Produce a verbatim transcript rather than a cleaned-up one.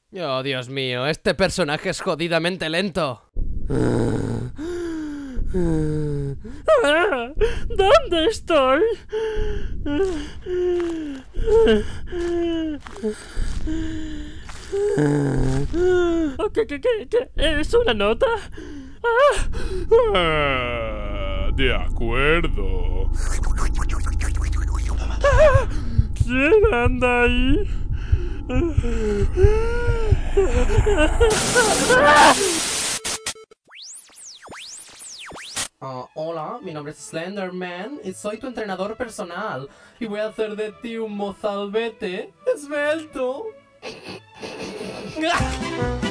Oh, Dios mío, este personaje es jodidamente lento. ¿Dónde estoy? ¿Qué, qué, qué, qué? ¿Es una nota? Ah, de acuerdo. ¿Quién anda ahí? Oh, hola, mi nombre es Slenderman y soy tu entrenador personal. Y voy a hacer de ti un mozalbete esbelto.